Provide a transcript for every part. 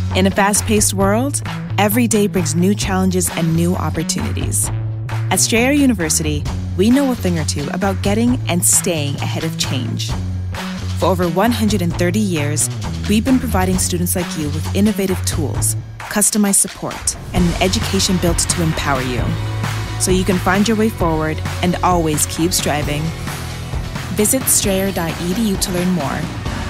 In a fast-paced world, every day brings new challenges and new opportunities. At Strayer University, we know a thing or two about getting and staying ahead of change. For over 130 years, we've been providing students like you with innovative tools, customized support, and an education built to empower you, so you can find your way forward and always keep striving. Visit strayer.edu to learn more.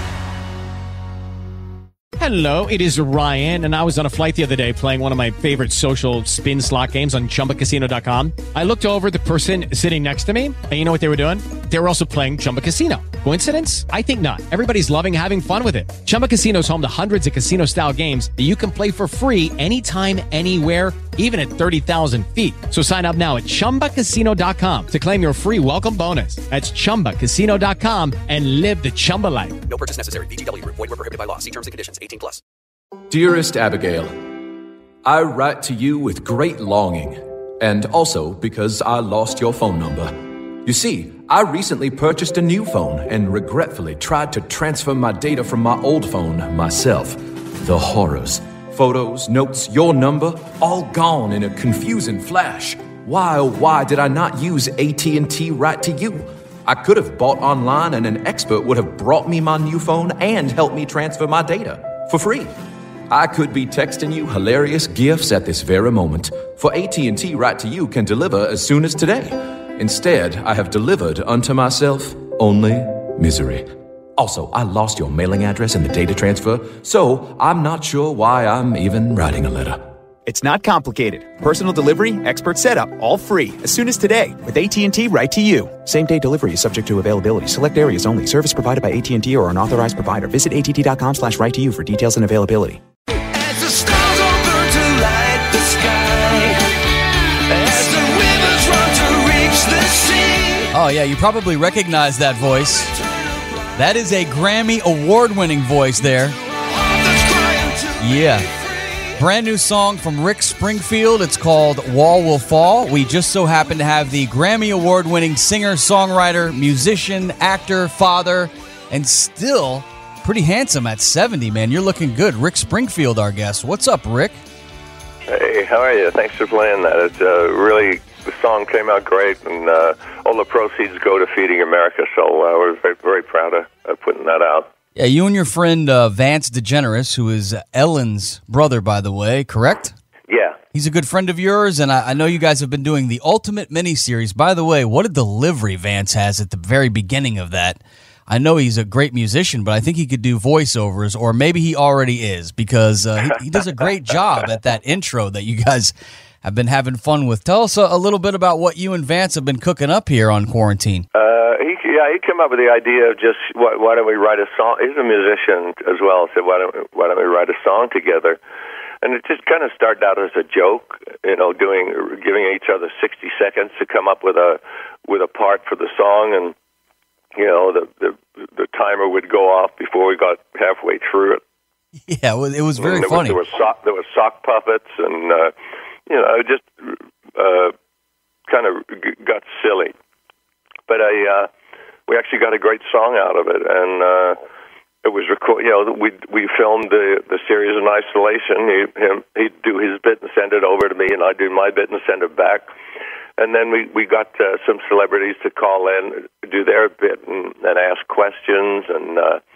Hello, it is Ryan, and I was on a flight the other day playing one of my favorite social spin slot games on ChumbaCasino.com. I looked over at the person sitting next to me, and you know what they were doing? They were also playing Chumba Casino. Coincidence? I think not. Everybody's loving having fun with it. Chumba Casino is home to hundreds of casino-style games that you can play for free anytime, anywhere, even at 30,000 feet. So sign up now at ChumbaCasino.com to claim your free welcome bonus. That's ChumbaCasino.com and live the Chumba life. No purchase necessary. VGW. Void where prohibited by law. See terms and conditions. 18+. Dearest Abigail, I write to you with great longing, and also because I lost your phone number. You see, I recently purchased a new phone and regretfully tried to transfer my data from my old phone myself. The horrors. Photos, notes, your number, all gone in a confusing flash. Why, oh why did I not use AT&T Right to You? I could have bought online and an expert would have brought me my new phone and helped me transfer my data for free. I could be texting you hilarious gifts at this very moment, for AT&T Right to You can deliver as soon as today. Instead, I have delivered unto myself only misery. Also, I lost your mailing address in the data transfer, so I'm not sure why I'm even writing a letter. It's not complicated. Personal delivery, expert setup, all free as soon as today with AT&T Right to You. Same-day delivery is subject to availability. Select areas only. Service provided by AT&T or an authorized provider. Visit att.com/right-to-you for details and availability. As the stars all burn to light the sky, as the rivers run to reach the sea. Oh, yeah, you probably recognize that voice. That is a Grammy award-winning voice there. Yeah. Brand new song from Rick Springfield. It's called Wall Will Fall. We just so happen to have the Grammy award-winning singer, songwriter, musician, actor, father, and still pretty handsome at 70, man. You're looking good. Rick Springfield, our guest. What's up, Rick? Hey, how are you? Thanks for playing that. It's really, the song came out great, and all the proceeds go to Feeding America, so we're very, very proud of putting that out. Yeah, you and your friend Vance DeGeneres, who is Ellen's brother, by the way, correct? Yeah. He's a good friend of yours, and I know you guys have been doing the Ultimate miniseries. By the way, what a delivery Vance has at the very beginning of that. I know he's a great musician, but I think he could do voiceovers, or maybe he already is, because he does a great job at that intro that you guys have been having fun with. Tell us a little bit about what you and Vance have been cooking up here on quarantine. He came up with the idea of just why don't we write a song? He's a musician as well, so why don't we write a song together? And it just kind of started out as a joke, giving each other 60 seconds to come up with a part for the song, and the timer would go off before we got halfway through it. Yeah, it was very funny. There were sock puppets, and it just kind of got silly. But we actually got a great song out of it, and it was we filmed the series in isolation. He'd do his bit and send it over to me, and I'd do my bit and send it back. And then we got some celebrities to call in, do their bit, and ask questions, and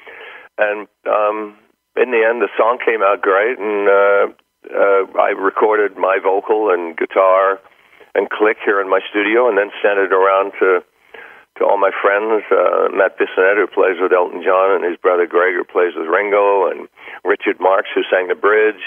in the end, the song came out great, and I recorded my vocal and guitar and click here in my studio, and then sent it around to all my friends, Matt Bissonette, who plays with Elton John, and his brother Greg, who plays with Ringo, and Richard Marx, who sang the bridge,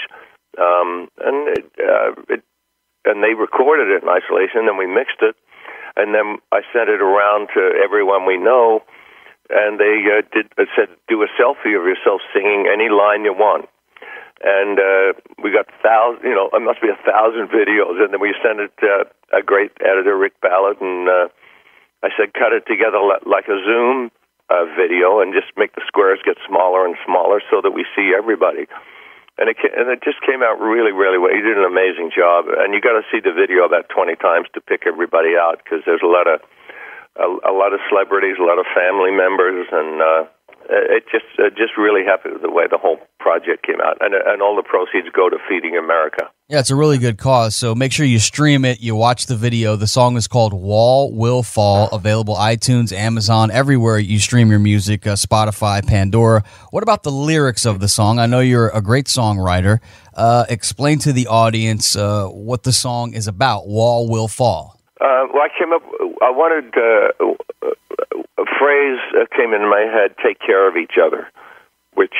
and they recorded it in isolation, then we mixed it, and then I sent it around to everyone we know, and they said, do a selfie of yourself singing any line you want. And we got it must be 1,000 videos, and then we sent it to a great editor, Rick Ballard, and I said, cut it together like a Zoom video and just make the squares get smaller and smaller so that we see everybody. And it just came out really, really well. He did an amazing job. And you got to see the video about 20 times to pick everybody out, because there's a lot of celebrities, a lot of family members, and just really happy with the way the whole project came out, and all the proceeds go to Feeding America. Yeah, it's a really good cause, so make sure you stream it, you watch the video. The song is called Wall Will Fall, available iTunes, Amazon, everywhere you stream your music, Spotify, Pandora. What about the lyrics of the song? I know you're a great songwriter. Explain to the audience what the song is about, Wall Will Fall. I wanted a phrase that came into my head, take care of each other, which,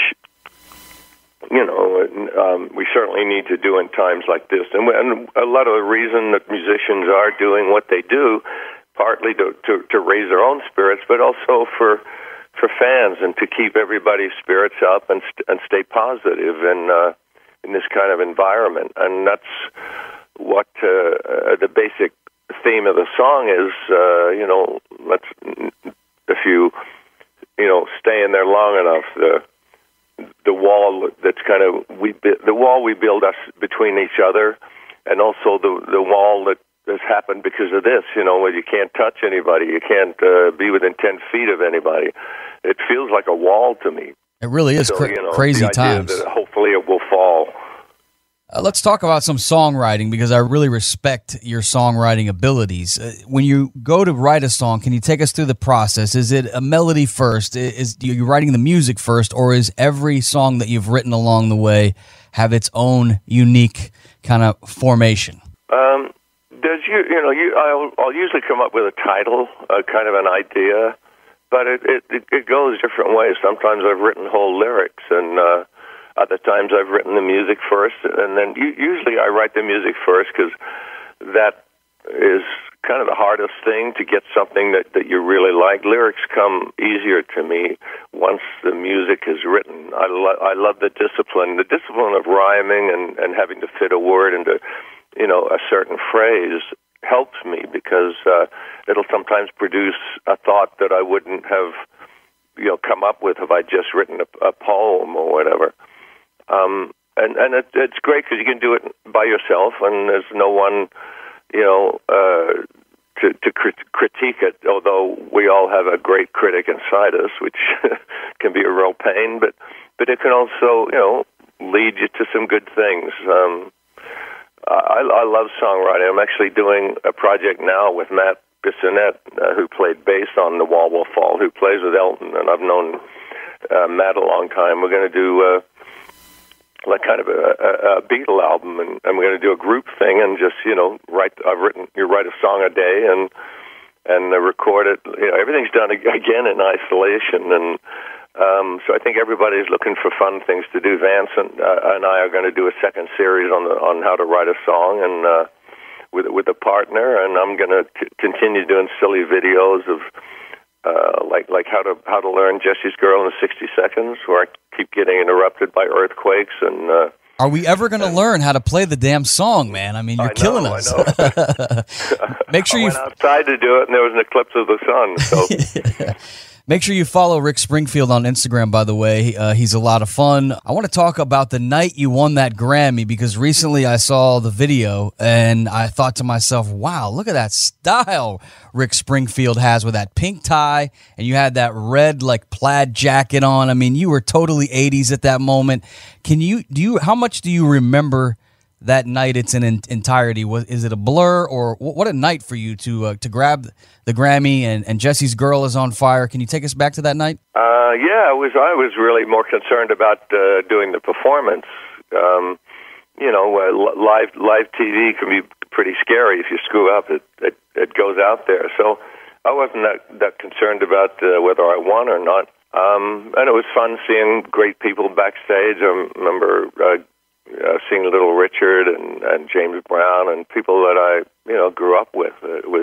we certainly need to do in times like this. And a lot of the reason that musicians are doing what they do, partly to raise their own spirits, but also for fans and to keep everybody's spirits up and stay positive in this kind of environment. And that's what the basic theme of the song is. If you stay in there long enough, the wall that's kind of the wall we build us between each other, and also the wall that has happened because of this. Where you can't touch anybody, you can't be within 10 feet of anybody. It feels like a wall to me. It really is crazy times. That hopefully it will fall. Let's talk about some songwriting, because I really respect your songwriting abilities. When you go to write a song, can you take us through the process? Is it a melody first? Is you writing the music first, or is every song that you've written along the way have its own unique kind of formation? I'll usually come up with a title, kind of an idea, but it goes different ways. Sometimes I've written whole lyrics, and other times I've written the music first, and then usually I write the music first, because that is kind of the hardest thing, to get something that you really like. Lyrics come easier to me once the music is written. I love the discipline of rhyming and having to fit a word into a certain phrase helps me, because it'll sometimes produce a thought that I wouldn't have come up with if I just written a poem or whatever. And it's great because you can do it by yourself, and there's no one, to critique it. Although we all have a great critic inside us, which can be a real pain, but it can also, lead you to some good things. I love songwriting. I'm actually doing a project now with Matt Bissonette, who played bass on The Wall Will Fall, who plays with Elton, and I've known Matt a long time. We're going to do like kind of a Beatle album, and we're going to do a group thing, and just you write a song a day and record it. Everything's done again in isolation, and so I think everybody's looking for fun things to do. Vance and I are going to do a second series on how to write a song, and with a partner, and I'm going to continue doing silly videos of like how to learn Jesse's Girl in 60 seconds, where I keep getting interrupted by earthquakes. And are we ever going to learn how to play the damn song, man? I mean, you're killing us. Make sure I went outside to do it, and there was an eclipse of the sun. So. Yeah. Make sure you follow Rick Springfield on Instagram, by the way. He's a lot of fun. I want to talk about the night you won that Grammy, because recently I saw the video and I thought to myself, wow, look at that style Rick Springfield has with that pink tie, and you had that red plaid jacket on. I mean, you were totally 80s at that moment. How much do you remember that night? It's in entirety. Is it a blur, or what a night for you to grab the Grammy and Jesse's Girl is on fire? Can you take us back to that night? Yeah, I was really more concerned about doing the performance. Live TV can be pretty scary. If you screw up, it goes out there. So I wasn't that concerned about whether I won or not. And it was fun seeing great people backstage. I remember seeing Little Richard and James Brown and people that I grew up with.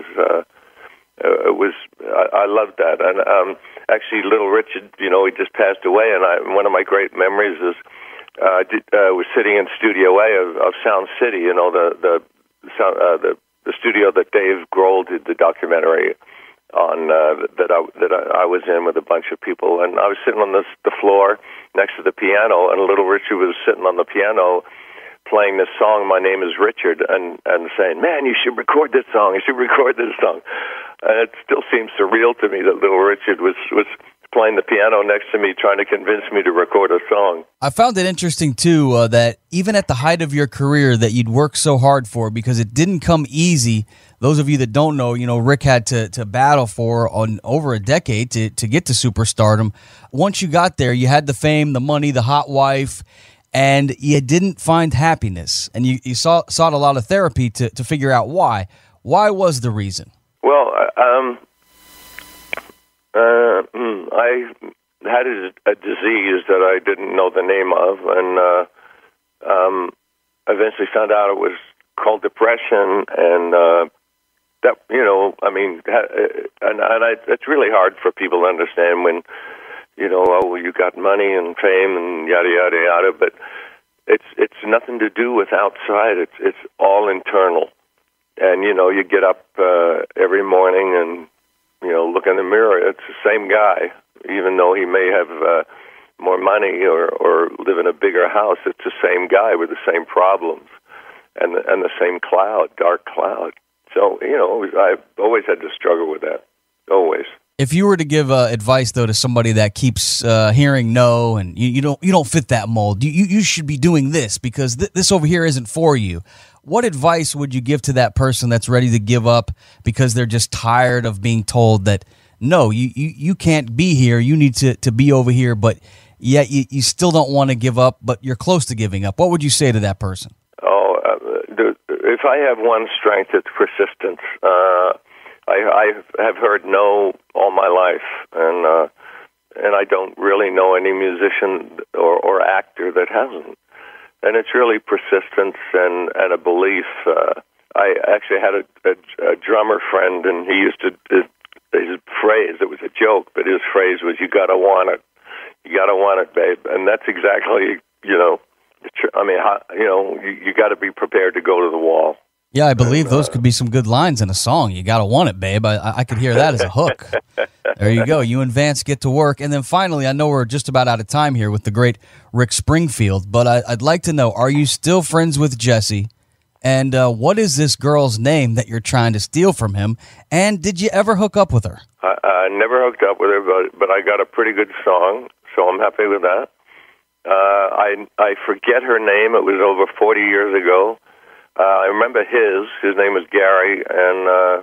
I loved that. And actually, Little Richard, he just passed away, and one of my great memories is was sitting in Studio A of Sound City. The studio that Dave Grohl did the documentary on that I was in with a bunch of people, and I was sitting on the floor next to the piano, and Little Richard was sitting on the piano playing this song, My Name is Richard, and saying, man, you should record this song, And it still seems surreal to me that Little Richard was playing the piano next to me trying to convince me to record a song. I found it interesting, too, that even at the height of your career that you'd worked so hard for, because it didn't come easy. Those of you that don't know, Rick had to battle for on over a decade to get to superstardom. Once you got there, you had the fame, the money, the hot wife, and you didn't find happiness. And you sought a lot of therapy to figure out why. Why was the reason? Well, I had a disease that I didn't know the name of, and eventually found out it was called depression, and that, it's really hard for people to understand when, you got money and fame and yada yada yada, but it's nothing to do with outside. It's all internal, and you get up every morning and look in the mirror. It's the same guy, even though he may have more money or live in a bigger house. It's the same guy with the same problems and the same dark cloud. So I've always had to struggle with that, always. If you were to give advice though to somebody that keeps hearing no, and you don't fit that mold, you should be doing this because this over here isn't for you. What advice would you give to that person that's ready to give up because they're just tired of being told that no, you can't be here, you need to be over here, but yet you still don't want to give up, but you're close to giving up? What would you say to that person? If I have one strength, it's persistence. I have heard no all my life, and I don't really know any musician or actor that hasn't. And it's really persistence and a belief. I actually had a drummer friend, and he used to his phrase. It was a joke, but his phrase was, "You gotta want it. You gotta want it, babe." And that's exactly you got to be prepared to go to the wall. Yeah, I believe those could be some good lines in a song. You got to want it, babe. I could hear that as a hook. There you go. You and Vance get to work. And then finally, I know we're just about out of time here with the great Rick Springfield, but I'd like to know, are you still friends with Jesse? And what is this girl's name that you're trying to steal from him? And did you ever hook up with her? I never hooked up with her, but I got a pretty good song, so I'm happy with that. I forget her name. It was over 40 years ago. I remember his name was Gary, and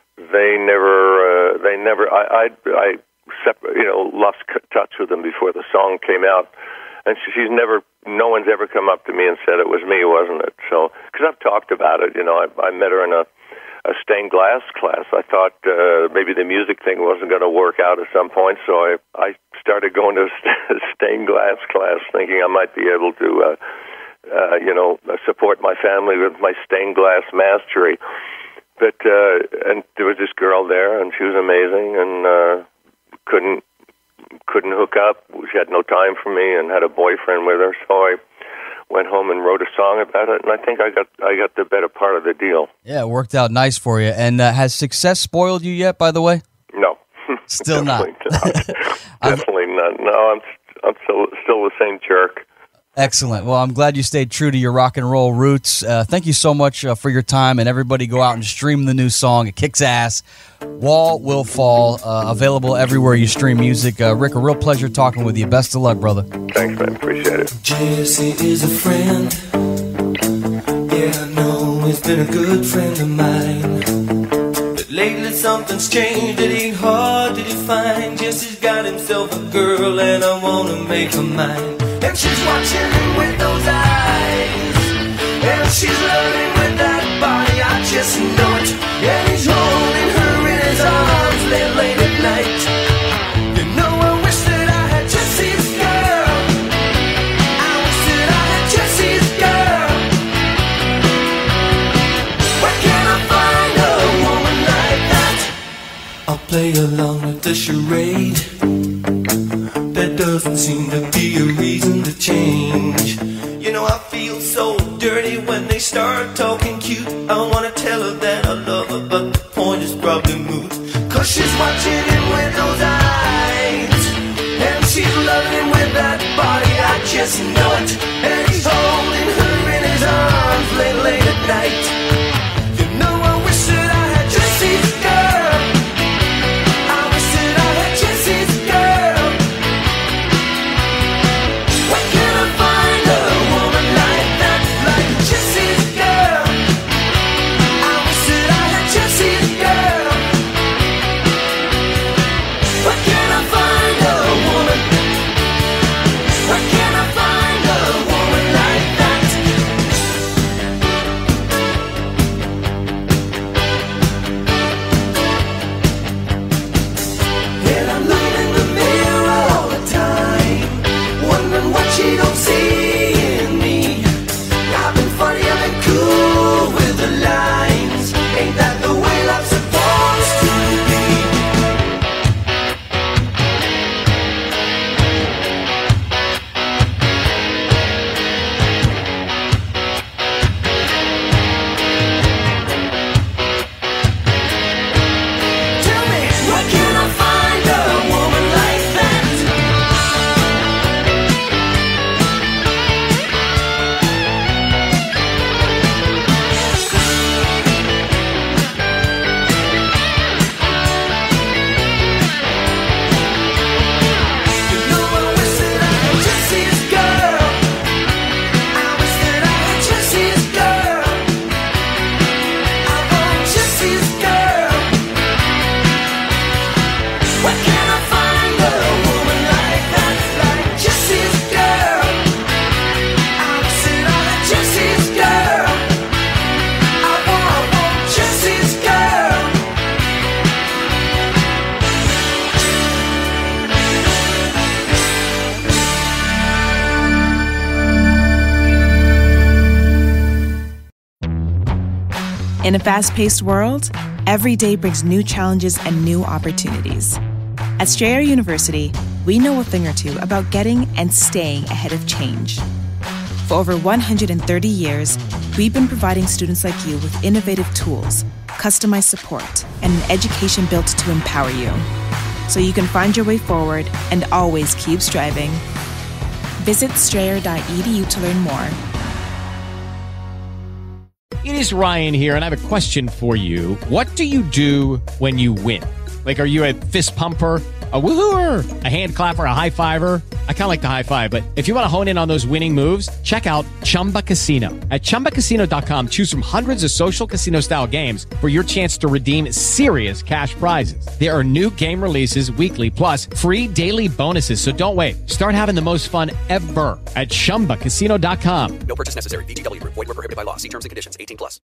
I lost touch with him before the song came out, and no one's ever come up to me and said it was me, wasn't it? So, because I've talked about it, I met her in a stained glass class. I thought maybe the music thing wasn't going to work out at some point, so I started going to a stained glass class, thinking I might be able to support my family with my stained glass mastery. But and there was this girl there, and she was amazing, and couldn't hook up. She had no time for me, and had a boyfriend with her. So I went home and wrote a song about it, and I think I got the better part of the deal. Yeah, it worked out nice for you. And has success spoiled you yet? By the way, no, still not. Definitely not. No, I'm still the same jerk. Excellent. Well, I'm glad you stayed true to your rock and roll roots. Thank you so much for your time, and everybody go out and stream the new song. It kicks ass. Wall Will Fall, available everywhere you stream music. Rick, a real pleasure talking with you. Best of luck, brother. Thanks, man. Appreciate it. Jesse is a friend. Yeah, I know he's been a good friend of mine. But lately something's changed. It ain't hard to define. Jesse's got himself a girl, and I want to make her mine. And she's watching him with those eyes, and she's loving with that body, I just know it. And he's holding her in his arms late at night. I wish that I had Jesse's girl. I wish that I had Jesse's girl. Where can I find a woman like that? I'll play along with the charade. There doesn't seem to be a reason to change. I feel so dirty when they start talking cute. I wanna tell her that I love her, but the point is probably moot. 'Cause she's watching him with those eyes, and she's loving him with that body, I just know it. And he's holding her in his arms late at night. I wish that I had Jesse's girl. I wish that I had Jesse's girl. In a fast-paced world, every day brings new challenges and new opportunities. At Strayer University, we know a thing or two about getting and staying ahead of change. For over 130 years, we've been providing students like you with innovative tools, customized support, and an education built to empower you, so you can find your way forward and always keep striving. Visit strayer.edu to learn more. It is Ryan here, and I have a question for you. What do you do when you win? Like, are you a fist pumper, a woohooer, a hand clapper, a high fiver? I kind of like the high five, but if you want to hone in on those winning moves, check out Chumba Casino. At ChumbaCasino.com, choose from hundreds of social casino-style games for your chance to redeem serious cash prizes. There are new game releases weekly, plus free daily bonuses. So don't wait. Start having the most fun ever at ChumbaCasino.com. No purchase necessary. VGW Group. Void where prohibited by law. See terms and conditions. 18+.